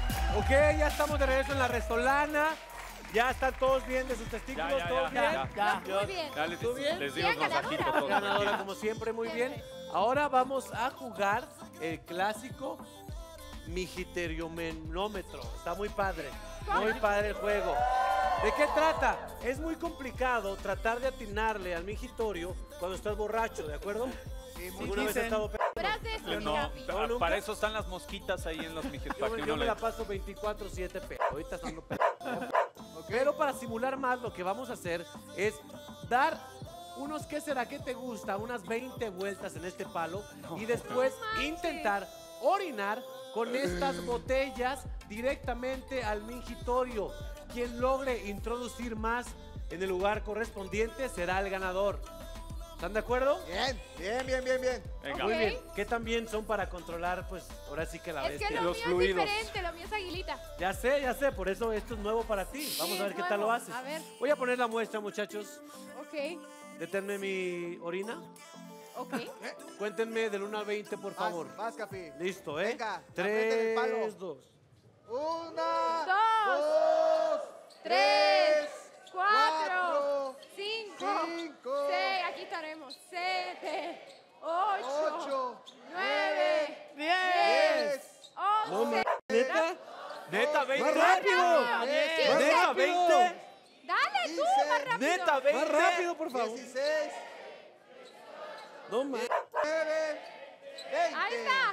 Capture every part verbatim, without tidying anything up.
Ok, ya estamos de regreso en la Restolana. Ya están todos bien de sus testículos, Ya, ya, todos ya, bien. ya, Ya. Muy bien. Ya les, ¿Tú bien? les di los Bien, masajitos ganadora. todos. Ganadora como siempre, muy bien. Ahora vamos a jugar el clásico migiteriomenómetro. Está muy padre, muy padre el juego. ¿De qué trata? Es muy complicado tratar de atinarle al migitorio cuando estás borracho, ¿de acuerdo? Sí, muy ¿Alguna vez has dicen. estado pe- Verás de eso, Yo mi no, Capi. ¿No, nunca? para eso están las mosquitas ahí en los mijitos. Yo, me- yo me la paso veinticuatro siete pe. Ahorita estando pe. Pero para simular más, lo que vamos a hacer es dar unos, ¿qué será? ¿Qué te gusta? Unas veinte vueltas en este palo y después intentar orinar con estas botellas directamente al mingitorio. Quien logre introducir más en el lugar correspondiente será el ganador. ¿Están de acuerdo? Bien, bien, bien, bien, bien. Venga. Muy Ok. bien. ¿Qué tan bien son para controlar, pues, ahora sí que la Es que bestia? lo Los mío fluidos. es diferente, lo mío es aguilita. Ya sé, ya sé, por eso esto es nuevo para ti. Vamos Sí, a ver es qué tal lo nuevo. haces. A ver. Voy a poner la muestra, muchachos. Ok, Deténme mi orina. ok. Cuéntenme del uno al veinte, por favor. Vas, vas, Capi. Listo, ¿eh? Venga, aprieten el palo. Tres, dos. Una, Dos, dos, tres, cuatro, cuatro, cinco, cinco, seis, aquí estaremos. Siete, ocho, ocho, nueve, diez. No, once. ma- ¿Neta? Neta, veinte. ¡Más rápido! Diez. quince. ¡Neta, veinte! Dale tú, quince. más rápido. Neta, veinte. ¡Más rápido, por favor! dieciséis, No, ma- nueve, veinte. Ahí está.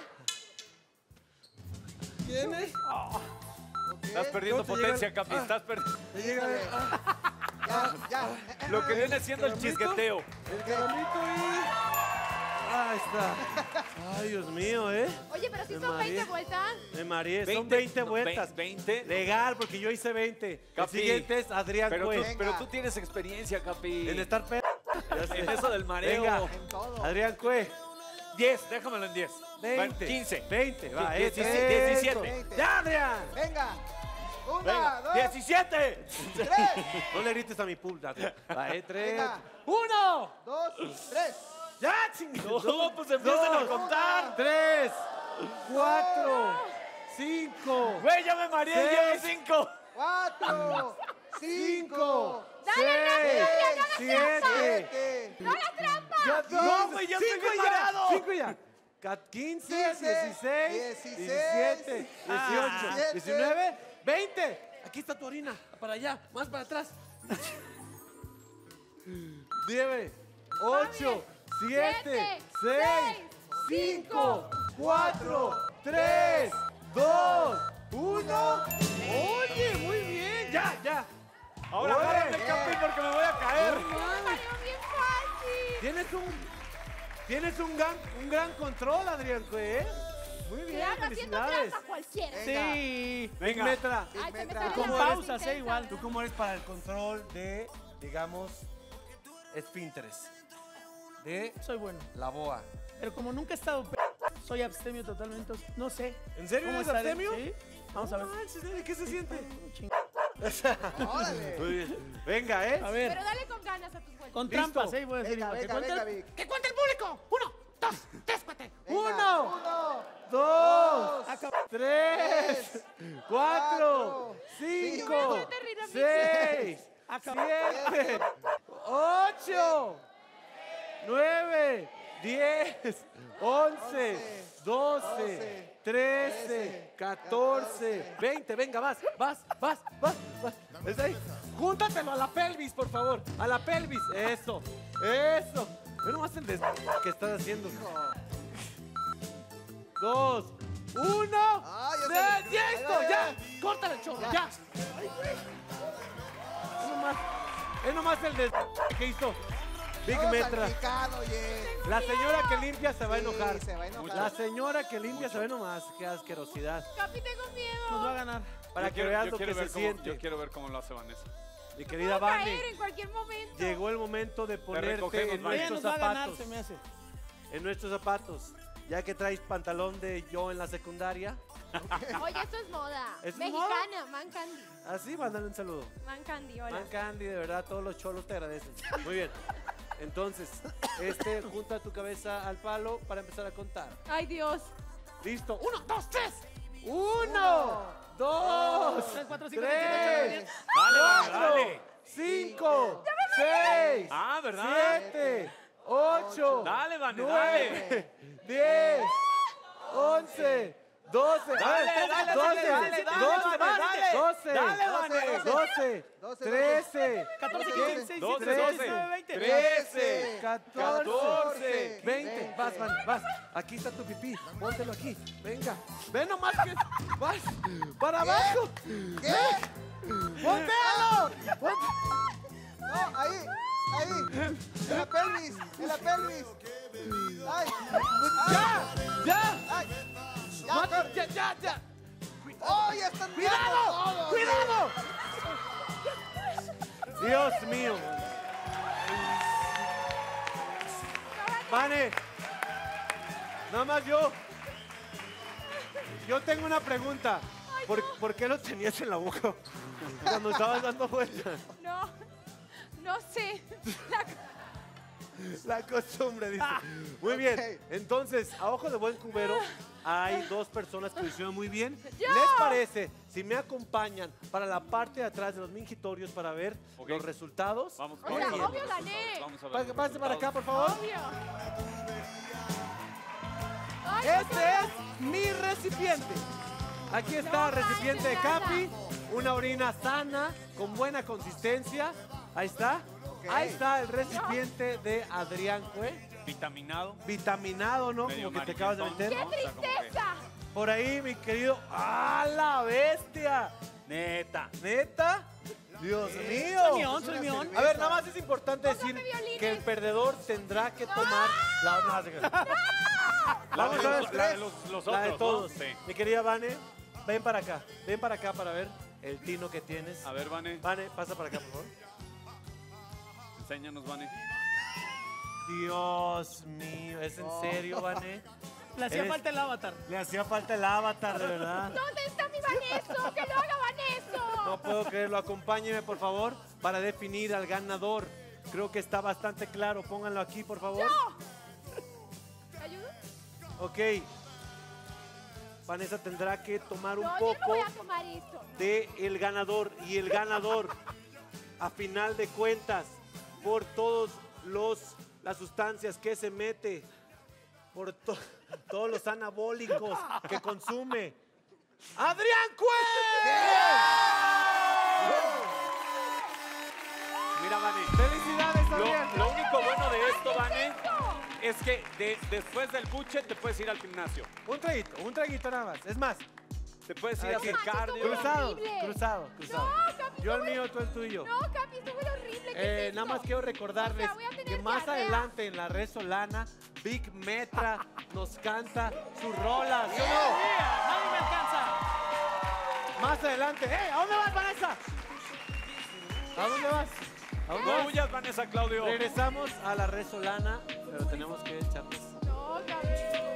¿Quién es? Ok. Estás perdiendo No te potencia, llega- Capi. Ah. Estás perdiendo. Me llega Híjole. ah, Ya, ya. Lo que viene siendo el ¿Caramito? chisgueteo. el caramito y... Ahí está. Ay, Dios mío, ¿eh? Oye, pero si Me son veinte mareé. vueltas. Me mareé. Son veinte, veinte no, vueltas. veinte. Legal, porque yo hice veinte. El Capi. siguiente es Adrián Pero tú, Cue. Venga. pero tú tienes experiencia, Capi. En estar pe... Ya sé. En eso del mareo. Venga. En todo. Adrián Cue. diez, déjamelo en diez. veinte. quince. veinte. Va, Die- eso. diecisiete, diecisiete. veinte. ¡Ya, Adrián! Venga. Una, Venga, dos, diecisiete. tres. No le grites a mi pulga. Va, eh, tres. Venga. ¡Uno! Dos, tres. ¡Ya, chingado! No, pues empiecen a contar. Tres. Cuatro. Cinco. Güey, ya me mareé, Seis. llevo cinco. Cuatro, cinco, Dale, Seis. rápido, ya, Siete. siete, ¡No hagas trampa! Ya, No, güey, ya cinco estoy bien ya, mareado. Cinco ya. Ca- quince, quince, dieciséis, dieciséis, diecisiete, dieciocho, diecisiete, diecinueve, veinte. Aquí está tu orina. Para allá, más para atrás. Nueve, ocho, siete, Siete, seis, cinco, cuatro, tres, dos, uno. Oye, muy bien. Ya, ya. Ahora Oye. agárrame, Capi, porque me voy a caer. No Me mames. salió bien fácil. Tienes un, tienes un gran, un gran control, Adrián Cue, ¿eh? Muy bien, Claro, haciendo felicidades. trampa cualquiera. Venga. Sí. Venga. Metra, Ay, se me Metra. sale ¿Cómo la eres? voz Pausas, eh, intensa, igual. ¿verdad? ¿tú cómo eres para el control de, digamos, esfínteres? De Soy bueno. la boa. Pero como nunca he estado pe- soy abstemio totalmente. No sé. ¿En serio ¿Cómo eres estaré? abstemio? Sí. Vamos a ver. No manches, ¿de ¿qué se siente? Ching- Órale. Muy bien. Venga, ¿eh? A ver. Pero dale con ganas a tus vueltas. Con Listo. trampas, ¿eh? Voy a decir Venga, igual. ¿Que venga, cuente venga, el- Vic. ¡Que cuente el público! ¡Uno, dos, tres, cuate! Venga. Uno, Uno, dos, Acab- tres, cuatro, cuatro, cinco, cinco, te ríes, seis, Acab- siete, ocho, nueve, diez, once, doce, trece, catorce, veinte. Venga, vas, vas, vas, vas, vas. ¿Es ahí? Júntatelo a la pelvis, por favor. A la pelvis. Eso, eso. Ve nomás el des... que estás haciendo. Dos, uno. Ah, ya ¡Ya, se- ya ahí esto! va, ahí ¡Ya! va. ¡Córtale el chorro! Ya. ¡Ya! Ay, güey. Es nomás, es nomás el des... que hizo Big todo Metra. salpicado, oye. La señora que limpia se va a Sí, enojar. se va a enojar. La señora que limpia se va a enojar. Qué asquerosidad. Capi, tengo Nos va a miedo. ganar. Para Yo que quiero- veas yo lo que quiero se ver cómo- siente. Yo quiero ver cómo lo hace Vanessa. Mi querida Puedo Vane, caer en cualquier momento. llegó el momento de ponerte recogemos, en Vane. Ella nuestros nos va a ganar, zapatos. se me hace. En nuestros zapatos. Ya que traes pantalón de yo en la secundaria. Oye, esto es moda. ¿Es Mexicana, Man Candy. Así, mándale un saludo. Man Candy, hola. Man Candy, de verdad, todos los cholos te agradecen. Muy bien. Entonces, este, junta tu cabeza al palo para empezar a contar. Ay, Dios. Listo. Uno, dos, tres. Uno, dos, cuatro, cinco, seis, siete, ocho, nueve, tres, diez. Dale, Vane, cuatro, dale. cinco, seis, Ah, ¿verdad? siete, ocho, Dale, Vane, nueve, diez, once, doce, Dale, a ver, dale, doce, dale, dale, doce, Vane, dale. doce, Dale, Vane. doce, doce, trece, catorce, quince, quince, dieciséis, doce, diecisiete, doce, diecinueve, veinte. trece, catorce, catorce, veinte. Vas, Vane, vas. Aquí está tu pipí. Póntelo aquí. Venga. Ven nomás que vas. Para abajo. ¿Qué? ¡Póntelo! Ponte- No, ahí, ahí. En la pelvis, en la pelvis. Ay, ¡Ya! ¡Ya! ay. Ya, Mata- corre. ¡Ya, ya, ya! ¡Oh, ya están viendo ¡Cuidado! todos! ¡Cuidado! Dios mío. Vane. Nada más yo. Yo tengo una pregunta. ¿Por, ¿por qué lo tenías en la boca cuando estabas dando vueltas? No, no sé. La- La costumbre, dice. Muy bien. Ok. Entonces, a ojo de buen cubero, hay dos personas que lo hicieron muy bien. ¡Yo! ¿Les parece si me acompañan para la parte de atrás de los mingitorios para ver Ok. los resultados? Vamos Oiga, con los obvio resultados. gané. Vamos a ver Pa- los Pase para acá, resultados. por favor. Obvio. Ay, Este es mi recipiente. Aquí está el No recipiente de manches, Capi. Una orina sana, con buena consistencia. Ahí está. Ahí está el recipiente de Adrián Cue. Vitaminado. Vitaminado, ¿no? Medio Como que te acabas de amarillentón, meter. ¿no? O sea, como que- tristeza. Por ahí, mi querido. ¡Ah, la bestia! Neta. ¿Neta? Dios Soy mío. mión, soy mión. A ver, nada más es importante decir Póngame violines. que el perdedor tendrá que tomar la no, no se crean. La Vamos de a los, ver. la de los, los La de otros, todos. ¿no? Sí. Mi querida Vane, ven para acá. Ven para acá para ver el tino que tienes. A ver, Vane, Vane, pasa para acá, por favor. enséñanos, Vane. Dios mío, ¿es en serio, Vane? Le hacía Eres- falta el avatar. Le hacía falta el avatar, de verdad. ¿Dónde está mi Vaneso? ¡Que lo haga Vaneso! No puedo creerlo. Acompáñeme, por favor, para definir al ganador. Creo que está bastante claro. Pónganlo aquí, por favor. ¿Te ayudo? Ok. Vanessa tendrá que tomar un No, yo no poco voy a tomar esto. de el ganador. Y el ganador, a final de cuentas, por todos los las sustancias que se mete, por to- todos los anabólicos que consume, ¡Adrián Cue! Mira, Vane. ¡Felicidades, Adrián! Lo, lo único bueno de esto, Vane, es que de- después del buche te puedes ir al gimnasio. Un traguito, un traguito nada más. Es más, Te puedes ir a Aquí. hacer cardio. cruzado, horrible. cruzado, cruzado. No, Capi, Yo el estuvo- mío, tú el tuyo. No, Capi, estuvo horrible. ¿Qué Eh, es nada esto? más quiero recordarles O sea, voy a tener que más diarrea. adelante en la red Solana, Big Metra nos canta sus rolas, ¿sí o no? Nadie me alcanza. Más adelante. ¡Eh! ¿A dónde vas, Vanessa? ¿A dónde vas? ¿A dónde No vas? huyas, Vanessa, Claudio. Regresamos a la red Solana, pero tenemos que echarnos. No, Capi.